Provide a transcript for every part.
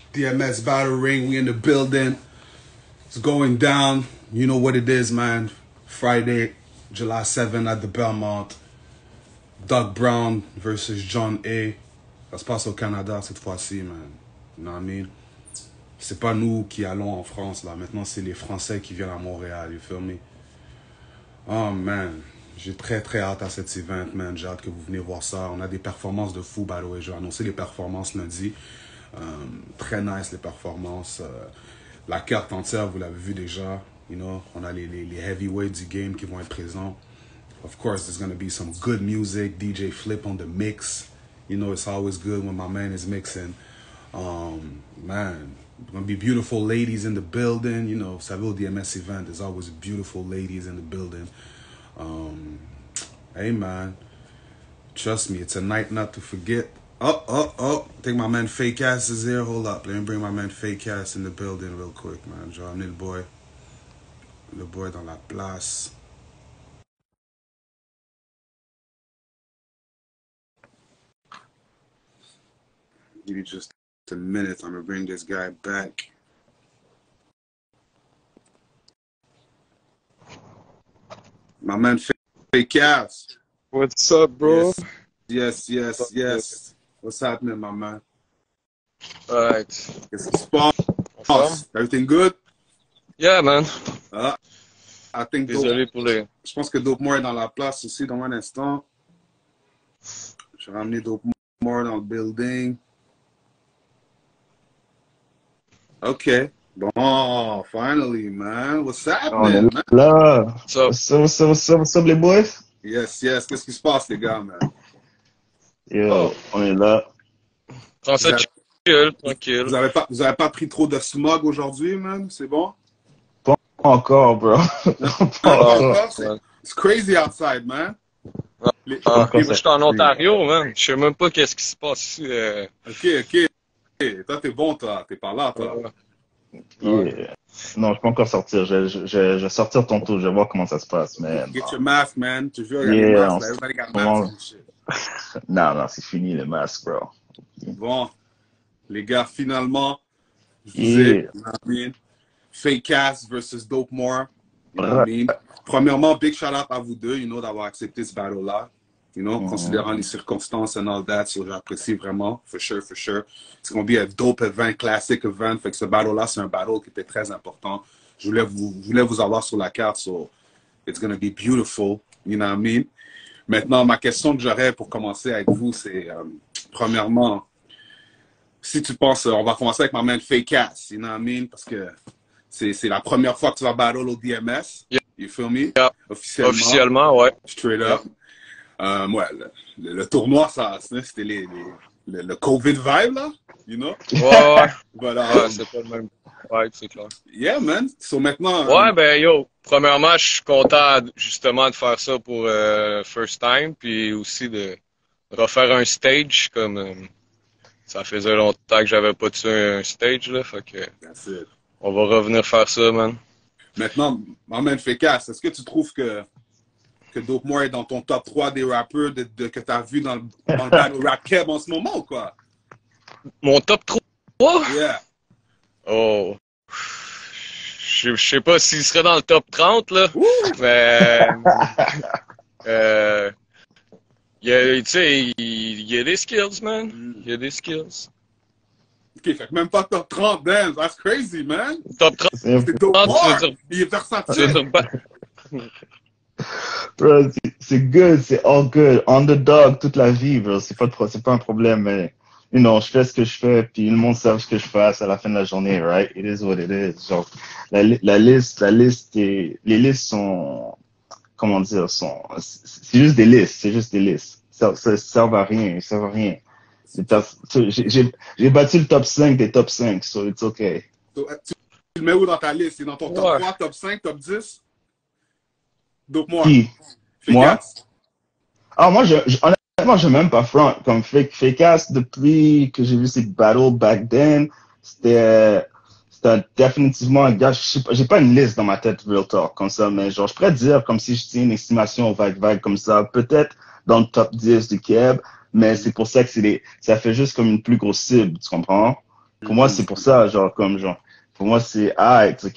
DMS Battle Ring, we in the building. It's going down. You know what it is, man. Friday, July 7 at the Belmont. Doug Brown versus John A. Ça se passe au Canada cette fois-ci, man. You know what I mean? C'est pas nous qui allons en France, là. Maintenant, c'est les Français qui viennent à Montréal, you feel me? Oh, man. J'ai très, très hâte à cet event, man. J'ai hâte que vous venez voir ça. On a des performances de fou, by the way. Je vais annoncer les performances lundi. Très nice, les performances. La carte entière, vous l'avez vu déjà. You know, on a les heavyweights du game qui vont être présents. Of course, there's going to be some good music. DJ Flip on the mix. You know, it's always good when my man is mixing. Man, going to be beautiful ladies in the building. You know, savez, au DMS event, there's always beautiful ladies in the building. Hey, man. Trust me, it's a night not to forget. I think my man Fake Ass is here. Hold up. Let me bring my man Fake Ass in the building real quick, man. J'ai ramené le boy. Le boy dans la place. Give you just a minute. I'm going to bring this guy back. My man Fake Ass. What's up, bro? Yes. What's happening, my man? Alright. Qu'est-ce qui se passe? Everything good? Yeah, man. I think Désolé pour les... Je pense que Dope More est dans la place aussi dans un instant. Je vais ramener Dope More dans le building. OK. Bon, finally, man. What's happening, man? Là. What's up, les boys? Yes. Qu'est-ce qui se passe, les gars, man? Yo, on est là. Prends ça chill, tranquille. Vous avez pas pris trop de smog aujourd'hui, man? C'est bon? Pas encore, bro. Pas encore. It's crazy outside, man. Moi, je suis en Ontario, man. Je sais même pas qu'est-ce qui se passe ici. OK. Toi, t'es bon, toi. T'es par là, toi. Yeah. Non, je peux encore sortir. Je vais sortir tantôt. Je vais voir comment ça se passe. Mais, Get your mask, man. Tu veux yeah, mask, everybody got masks and shit. Non, c'est fini les masques, bro. Bon, les gars, finalement, je vous ai, Fake Ass versus Dope More. You know what I mean? Premièrement, big shout out à vous deux, you know, d'avoir accepté ce battle-là. You know, considérant les circonstances and all that, so j'apprécie vraiment, for sure. It's going to be a dope event, classic event. Fait que ce battle-là, c'est un battle qui était très important. Je voulais vous avoir sur la carte, so it's going to be beautiful, you know what I mean? Maintenant, ma question que j'aurais pour commencer avec vous, c'est, premièrement, si tu penses, on va commencer avec ma man Fake Ass, you know what I mean? Parce que c'est la première fois que tu vas battle au DMS, you feel me? Yeah. Officiellement, ouais. Straight up. Ouais, le tournoi, ça, c'était le COVID vibe, là, you know? Ouais. Voilà. Ouais, c'est pas le même vibe, c'est clair. Yeah, man. So maintenant... Ouais, ben yo, premièrement, je suis content justement de faire ça pour first time, puis aussi de refaire un stage, comme ça faisait longtemps que j'avais pas tué un stage, là, fait que on va revenir faire ça, man. Maintenant, man, Fake Ass, est-ce que tu trouves que Dope More est dans ton top 3 des rappeurs que tu as vu dans le battle rap keb en ce moment ou quoi? Mon top 3? Yeah. Oh. Je sais pas s'il serait dans le top 30, là. Mais. Tu sais, il y a des skills, man. Il y a des skills. OK, fait que même pas top 30, damn, that's crazy, man. Top 30, c'est Dope More. Il est versatile. Bro, c'est good, c'est all good. Underdog toute la vie, bro. C'est pas un problème, mais, you know, je fais ce que je fais, puis le monde sait ce que je fasse à la fin de la journée, right? It is what it is. Genre, les listes sont, comment dire, c'est juste des listes. Ça servent à rien, J'ai battu le top 5 des top 5, so it's okay. So, tu le mets où dans ta liste? C'est dans ton top 3, top 5, top 10? Dope More. Qui? Moi? Ass. Moi, honnêtement, je même pas front. Comme Fake Ass, depuis que j'ai vu ces battles back then, c'était définitivement un gars, j'ai pas une liste dans ma tête, real talk, comme ça, mais genre, je pourrais dire comme si je tiens une estimation vague comme ça, peut-être dans le top 10 du Keb, mais c'est pour ça que ça fait juste comme une plus grosse cible, tu comprends? Pour moi, c'est pour ça, pour moi, c'est, ah, ok,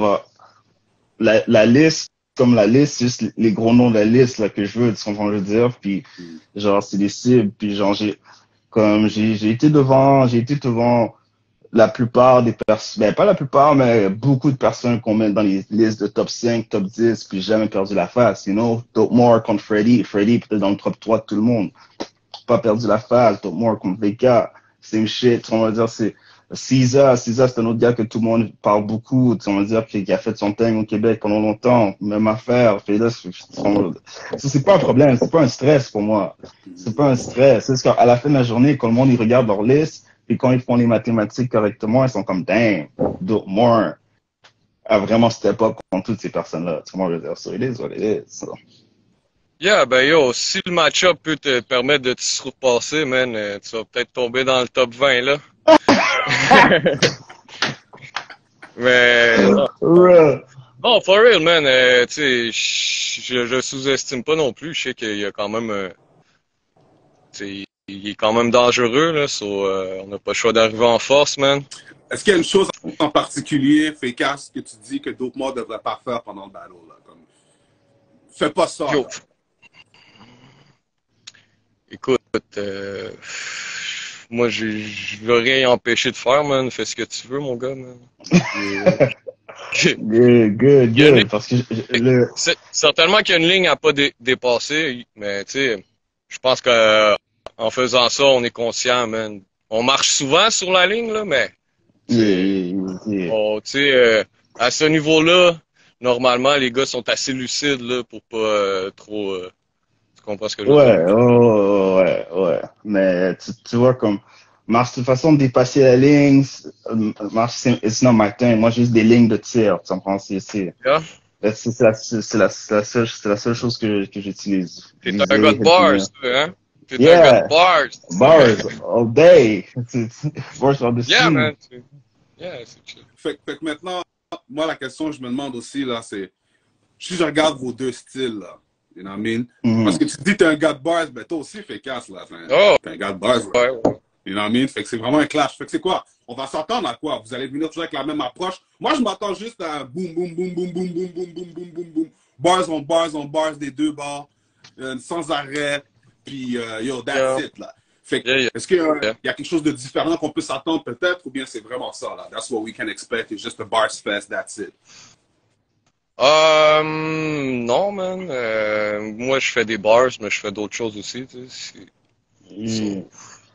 la liste, comme la liste, c'est juste les gros noms de la liste, là, que je veux, tu comprends ce que je veux dire, puis, genre, c'est des cibles, puis genre, j'ai été devant la plupart des personnes, ben, pas la plupart, mais beaucoup de personnes qu'on met dans les listes de top 5, top 10, puis j'ai jamais perdu la face, you know, Dope More contre Freddy peut-être dans le top 3 de tout le monde, pas perdu la face, Dope More contre VK, same shit, on va dire, c'est Caesar, c'est un autre gars que tout le monde parle beaucoup, on va dire, qui a fait son thing au Québec pendant longtemps, même affaire, c'est pas un problème, c'est pas un stress pour moi, c'est pas un stress, c'est qu'à la fin de la journée, quand le monde, il regarde leur liste, et quand ils font les mathématiques correctement, ils sont comme, damn, Dope More a vraiment step up contre toutes ces personnes-là, tu vois, je veux dire, so it is what it is, so. Yeah, ben yo, si le match-up peut te permettre de te surpasser, man, tu vas peut-être tomber dans le top 20, là. Mais non, for real, man, tu sais, je sous-estime pas non plus. Je sais qu'il y a quand même, tu sais, il est quand même dangereux, là, on n'a pas le choix d'arriver en force, man. Est-ce qu'il y a une chose en particulier, Fécasse, que tu dis que Dope More devrait pas faire pendant le battle, là, comme... Fais pas ça. Yo. Écoute, moi, je veux rien empêcher de faire, man. Fais ce que tu veux, mon gars, man. Good. Parce que certainement qu'il y a une ligne à pas dépasser, mais tu sais, je pense que en faisant ça, on est conscient, man. On marche souvent sur la ligne, là, mais tu sais, à ce niveau-là, normalement, les gars sont assez lucides là pour pas trop. Tu comprends ce que je veux dire? Ouais. Mais tu vois, comme, marche de façon de dépasser la ligne, marche, it's not my thing. Moi, j'ai juste des lignes de tir, tu comprends? C'est la seule chose que j'utilise. T'es un gars de bars, hein? T'es un gars de bars. Bars, all day. Bars par dessus. Yeah, man. Yeah, c'est chill. Fait que maintenant, moi, la question que je me demande aussi, là, c'est, si je regarde vos deux styles, là, you know what I mean? Parce que tu dis que t'es un gars de bars, ben toi aussi, Fécasse, là. T'es un gars de bars, là. Ouais. You know what I mean? Fait que c'est vraiment un clash. Fait que c'est quoi? On va s'attendre à quoi? Vous allez venir toujours avec la même approche? Moi, je m'attends juste à un boum, boum, boum, boum, boum, boum, boum, boum, boum, boum, boum. Bars on bars des deux bords, sans arrêt, puis yo, that's it, là. Fait que, est-ce qu'il y a quelque chose de différent qu'on peut s'attendre peut-être, ou bien c'est vraiment ça, là? That's what we can expect, it's just a bars fest, that's it. Non, man. Moi, je fais des bars, mais je fais d'autres choses aussi, tu sais.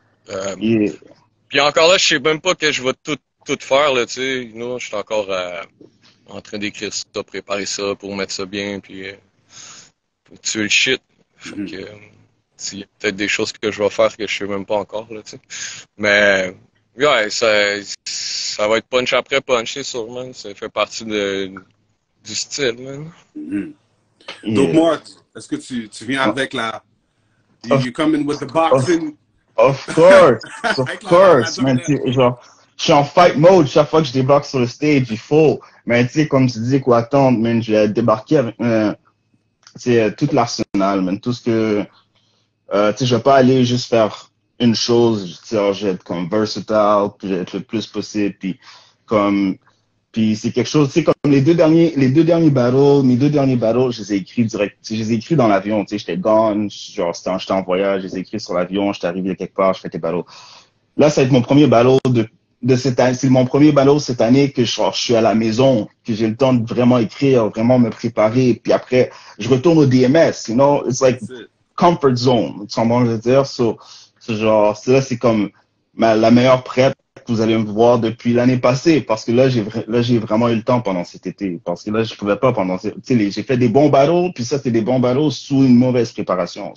Puis encore là, je sais même pas que je vais tout faire, là, tu sais. Je suis encore en train d'écrire ça, préparer ça pour mettre ça bien, puis pour tuer le shit. Fait que, il y a peut-être des choses que je vais faire que je sais même pas encore, là, tu sais. Mais, ouais, ça va être punch après punch, c'est sûr, man. Ça fait partie du style, man. Donc, moi, est-ce que tu viens avec la... You come in with the boxing... Of course, man. Genre, je suis en fight mode chaque fois que je débarque sur le stage, il faut. Mais tu sais, comme tu dis, quoi attendre, man, je vais débarquer avec tout l'arsenal, man. Tout ce que... tu sais, je vais pas aller juste faire une chose. Tu sais, je vais être comme versatile, puis je vais être le plus possible, puis c'est quelque chose, tu sais, comme mes deux derniers battles, je les ai écrits direct, je les ai écrits dans l'avion, tu sais, j'étais gone, genre, j'étais en voyage, je les ai écrits sur l'avion, j'étais arrivé quelque part, je fais tes battles. Là, ça va être mon premier battle de cette année, c'est mon premier battle cette année que je suis à la maison, que j'ai le temps de vraiment écrire, vraiment me préparer, puis après, je retourne au DMS, you know, it's like comfort zone, tu comprends ce que je veux dire, c'est comme la meilleure prep que vous allez me voir depuis l'année passée, parce que là j'ai vraiment eu le temps pendant cet été, parce que là je pouvais pas tu sais, j'ai fait des bons battles, puis ça c'était des bons battles sous une mauvaise préparation.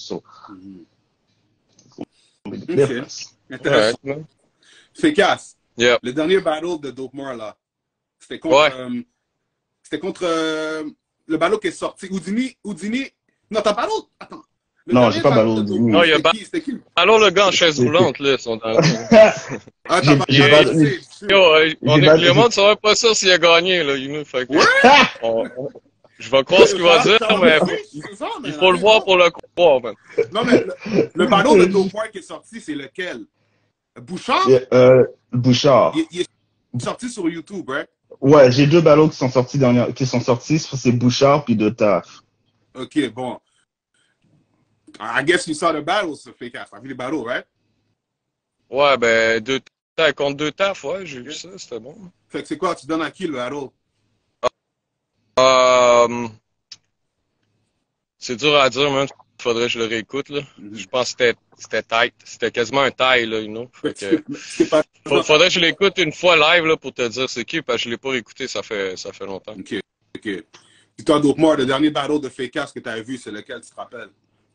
Intéressant. Fécasse. Yeah. Le dernier battle de Dope More, là, c'était contre le battle qui est sorti. Houdini. Non, t'as battle. Attends. Non, j'ai pas battle Houdini. Non, il y a alors le gars en chaise roulante, là, sont dans le monde ne saurait pas ça s'il a gagné, là, fait que, je vais croire ce qu'il va dire, mais il faut le voir pour le croire, man. Non, mais le battle de Dope More qui est sorti, c'est lequel? Bouchard? Bouchard. Il est sorti sur YouTube, right? Ouais, j'ai 2 battles qui sont sortis, c'est Bouchard puis De Taf. Ok, bon. I guess you saw the battles, ce fake ass. T'as vu les battles, right? Ouais, ben, contre deux tafs, ouais, j'ai vu ça, c'était bon. Fait que c'est quoi, tu donnes à qui le battle? Euh, c'est dur à dire, man. Faudrait que je le réécoute, là. Je pense que c'était tight. C'était quasiment un tie, là, you know. Fait que, faudrait que je l'écoute une fois live, là, pour te dire c'est qui, parce que je l'ai pas réécouté, ça fait longtemps. Ok. Puis toi, Dope-Mart, le dernier battle de fake ass que t'avais vu, c'est lequel, tu te rappelles?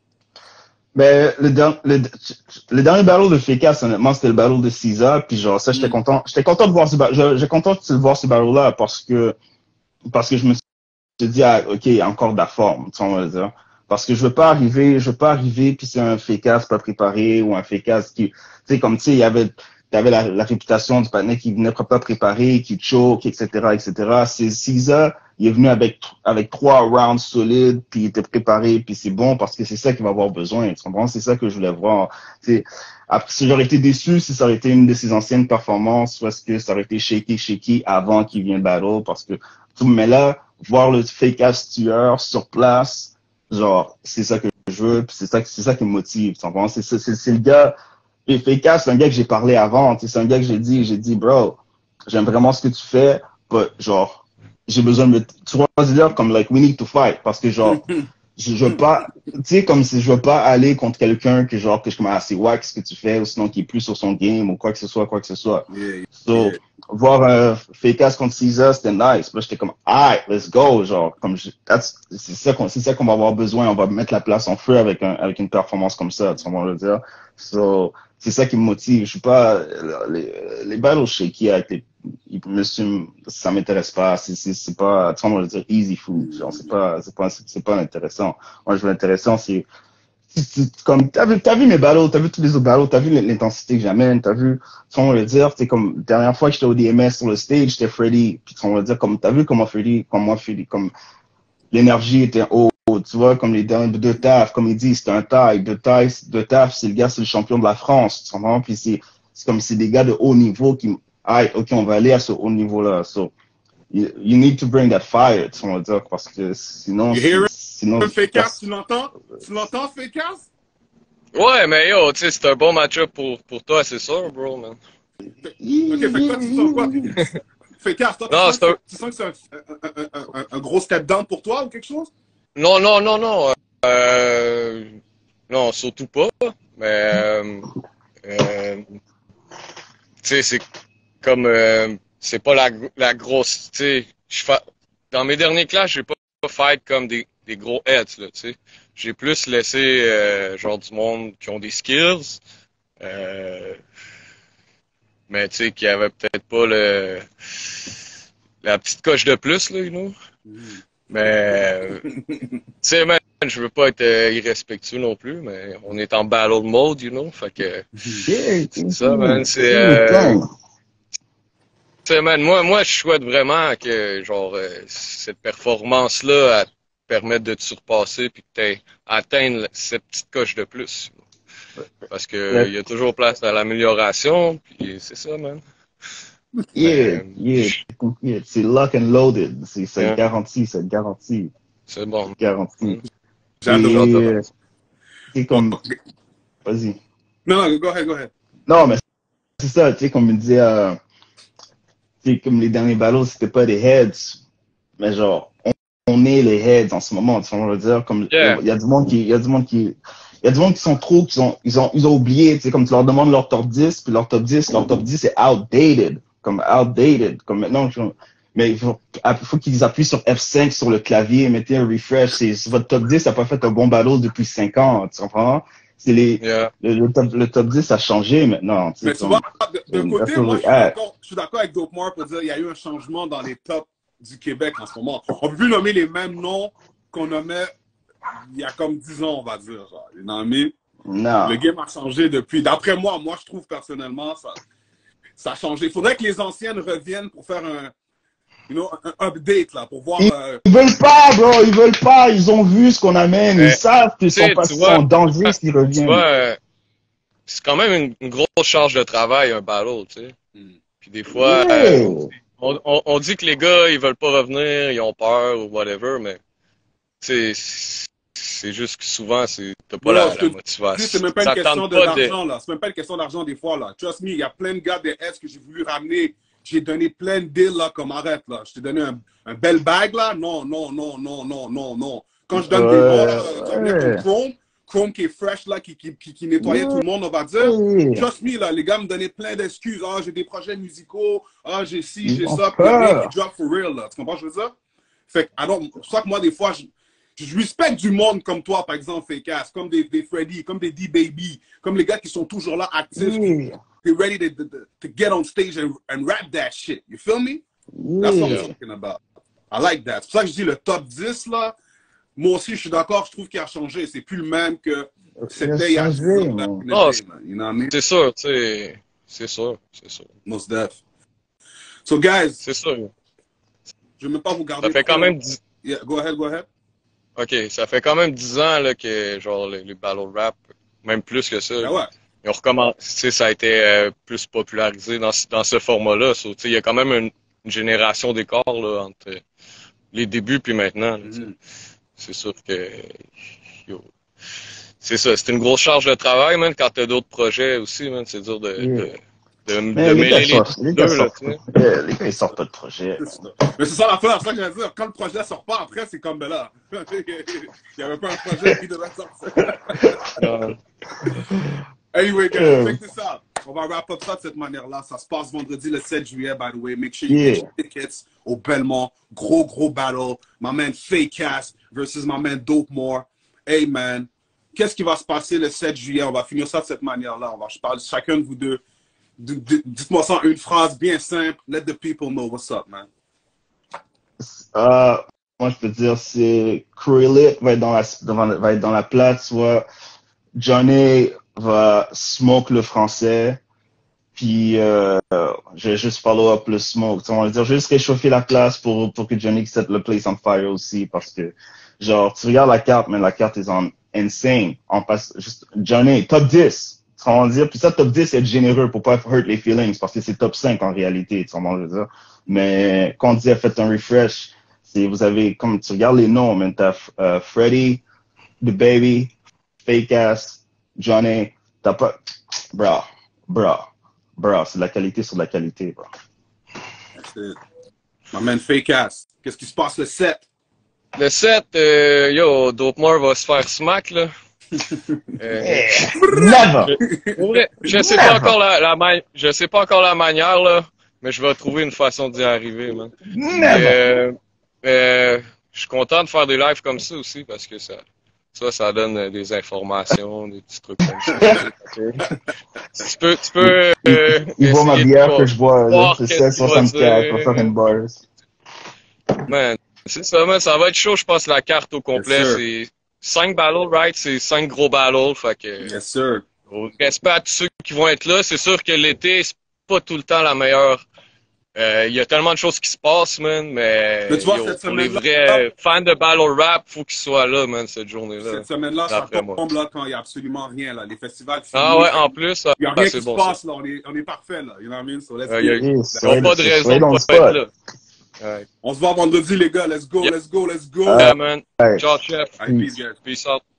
Ben, le dernier battle de Fécas, honnêtement, c'était le battle de Caesar, puis genre, ça, j'étais content de voir j'étais content de voir ce battle-là parce que je me suis dit, ah, ok, il y a encore de la forme, tu vois, on va dire. Parce que je veux pas arriver, puis c'est un Fécas pas préparé, ou un Fécas qui, tu sais, comme, tu sais, t'avais la réputation du panneau qui venait pas préparé, qui choke, etc., etc. C'est Caesar, il est venu avec 3 rounds solides, puis il était préparé, puis c'est bon parce que c'est ça qu'il va avoir besoin. Tu comprends? C'est ça que je voulais voir. T'sais, après, si j'aurais été déçu, si ça aurait été une de ses anciennes performances, ou est-ce que ça aurait été shaky avant qu'il vienne battle, parce que, mais là, voir le fake ass tueur sur place, genre, c'est ça que je veux, puis c'est ça qui me motive. Tu comprends? C'est le gars. Et Fécas, c'est un gars que j'ai parlé avant. C'est un gars que j'ai dit, bro, j'aime vraiment ce que tu fais, but, genre, j'ai besoin de tu vois, dire comme, like, we need to fight. Parce que, genre, je veux pas, tu sais, comme si je veux pas aller contre quelqu'un que, genre, que je commence à c'est wack ce que tu fais, ou sinon qui est plus sur son game, ou quoi que ce soit. So, voir Fécas contre Caesar, c'était nice. Là, j'étais comme, alright, let's go, genre, comme, c'est ça qu'on va avoir besoin. On va mettre la place en feu avec une performance comme ça, tu vois, on va le dire. So, c'est ça qui me motive. Je suis pas les battles shaky avec ça m'intéresse pas. C'est pas, tu vois, on va dire easy food. Genre, c'est pas intéressant. Moi, je veux intéressant, c'est comme t'as vu mes battles, t'as vu tous les autres battles, t'as vu l'intensité que j'amène, t'as vu, tu vois, on va dire, c'est comme dernière fois que j'étais au DMS sur le stage, j'étais Freddy, puis on va dire comme t'as vu comment Freddy, comme l'énergie était haut. Tu vois, comme les derniers de taf, comme il dit, c'est un taille. De taf, c'est le champion de la France. Tu comprends? Puis c'est comme c'est des gars de haut niveau qui, ok, on va aller à ce haut niveau-là. So, you need to bring that fire, tu vas dire, parce que sinon, Fécas, tu l'entends? Tu l'entends, Fécas? Ouais, mais yo, tu sais, c'est un bon match-up pour toi, c'est sûr, bro, man. Ok, fait que toi, tu sens quoi? Fécas, toi, tu sens que c'est un gros step down pour toi ou quelque chose? Non. Non, surtout pas. Mais, tu sais, c'est comme, c'est pas la grosse, tu sais, dans mes derniers clashs, j'ai pas fight comme des gros heads, là, tu sais. J'ai plus laissé, genre, du monde qui ont des skills, mais, tu sais, qui avait peut-être pas la petite coche de plus, là, you know. Mais, tu sais, man, je veux pas être irrespectueux non plus, mais on est en battle mode, you know, fait que, c'est ça, man, c'est, tu sais, man, moi, je souhaite vraiment que, genre, cette performance-là, elle te permette de te surpasser puis que tu atteindre cette petite coche de plus. Parce que, il y a toujours place à l'amélioration, puis c'est ça, man. Yeah. C'est lock and loaded. C'est garanti. C'est bon. Garanti. J'adore. C'est comme, vas-y. Non, go ahead. Non, mais c'est ça, tu sais, comme il disait, c'est comme les derniers battles, c'était pas des heads, mais genre, on est les heads en ce moment, tu vois, on va dire, comme, il y a du monde qui sont trop, ils ont oublié, tu sais, comme tu leur demandes leur top 10, puis leur top 10 est outdated, comme maintenant, mais il faut qu'ils appuient sur F5 sur le clavier, mettez un refresh, votre top 10 n'a pas fait un bon battle depuis 5 ans, tu comprends? C'est le top 10 a changé maintenant. Mais tu vois, d'un côté, moi, je suis d'accord avec Dope-Mart pour dire qu'il y a eu un changement dans les tops du Québec en ce moment. On peut plus nommer les mêmes noms qu'on nommait il y a comme 10 ans, on va dire. Genre. Non. Le game a changé depuis. D'après moi, je trouve personnellement, ça a changé. Il faudrait que les anciennes reviennent pour faire un update, là, pour voir... Ils veulent pas, bro, ils veulent pas. Ils ont vu ce qu'on amène. Ils savent qu'ils sont pas en danger s'ils reviennent. c'est quand même une grosse charge de travail, un battle, tu sais. Puis des fois, on dit que les gars, ils veulent pas revenir, ils ont peur ou whatever, mais c'est juste que souvent, t'as pas la motivation. C'est même pas une question d'argent, là. C'est même pas une question d'argent des fois, là. Trust me, il y a plein de gars de S que j'ai voulu ramener. J'ai donné plein de deals, là, comme arrête, là. Je t'ai donné un bel bag, là. Non. Quand je donne des bons, là, comme Chrome qui est fresh, là, qui nettoyait tout le monde, on va dire. Trust me, là, les gars me donnaient plein d'excuses. Ah, j'ai des projets musicaux. Ah, j'ai ci, j'ai ça. Puis il y a rien qui drop for real, là. Tu comprends ce que je veux dire? Fait que, c'est pour ça que moi, des fois, je respecte du monde comme toi, par exemple, Fake-Ass, comme des Freddy, comme des D-Baby, comme les gars qui sont toujours là, actifs, qui ready to get on stage and rap that shit. You feel me? That's what I'm talking about. I like that. C'est pour ça que je dis le top 10, là, moi aussi, je suis d'accord, je trouve qu'il a changé. C'est plus le même que c'était il y a 10 ans. Non, c'est sûr, tu sais. C'est sûr. Most def. So, guys. C'est sûr. Je ne veux pas vous garder. Ça fait quand même 10... Yeah, go ahead. OK, ça fait quand même 10 ans là, que genre les battle rap, même plus que ça, ils ont recommencé, ça a été plus popularisé dans ce format-là. So, il y a quand même une génération d'écart là, entre les débuts puis maintenant. Là, c'est sûr que c'est ça, c'est une grosse charge de travail, man, quand t'as d'autres projets aussi, man, c'est dur de mêler les deux, là, tu sais. Les gars, ils sortent pas de projet. Mais c'est ça l'affaire, c'est ça que j'allais dire. Quand le projet sort pas, après, c'est comme ben là. Il n'y avait pas un projet qui devait sortir. Anyway, guys, check this out. On va wrap up ça de cette manière-là. Ça se passe vendredi le 7 juillet, by the way. Make sure you get your tickets au Belmont. Gros battle. My man Fake-Ass versus my man Dopemore. Hey, man. Qu'est-ce qui va se passer le 7 juillet? On va finir ça de cette manière-là. Je parle chacun de vous deux. Dites-moi ça en une phrase bien simple. Let the people know what's up, man. Moi, je peux dire, c'est Krillip va être dans la plate, soit Johnny va smoke le français, puis je vais juste follow up le smoke. On va dire, juste réchauffer la place pour que Johnny set le place on fire aussi, parce que, genre, tu regardes la carte, mais la carte est insane. On passe juste, Johnny, top 10. On va dire, puis ça, top 10, c'est être généreux pour pas hurt les feelings, parce que c'est top 5 en réalité, tu comprends, je veux dire. Mais quand on dit faites un refresh, vous avez, comme tu regardes les noms, mais t'as Freddy, The Baby, Fake-Ass, Johnny, t'as pas, bro, c'est de la qualité sur de la qualité, bro. That's it. My man Fake-Ass, qu'est-ce qui se passe le 7? Le 7, Dopemore va se faire smack, là. Never! Je sais pas encore je sais pas encore la manière, là, mais je vais trouver une façon d'y arriver, man. Never! Je suis content de faire des lives comme ça aussi, parce que ça donne des informations, des petits trucs comme ça. tu peux il voit ma bière que je bois, là, c'est 16,64 pour faire une bars. Man, c'est ça, man, ça va être chaud, je pense, la carte au complet, c'est 5 battles, right? C'est 5 gros battles, fait que... Yes, sir. Respect à tous ceux qui vont être là. C'est sûr que l'été, c'est pas tout le temps la meilleure. Il y a tellement de choses qui se passent, man, mais tu vois, pour les vrais fans de battle rap, faut qu'ils soient là, man, cette journée-là. Cette semaine-là, ça tombe là quand il n'y a absolument rien, là. Les festivals finissent. Ah ouais, en plus, il n'y a rien qui se bon, passe, là. On est parfait, là. You know what I mean? So let's ils n'ont pas de raison de pas être là. On se voit vendredi, les gars. Let's go. Yeah, man. Right. Ciao, chef. Peace, guys. Peace out.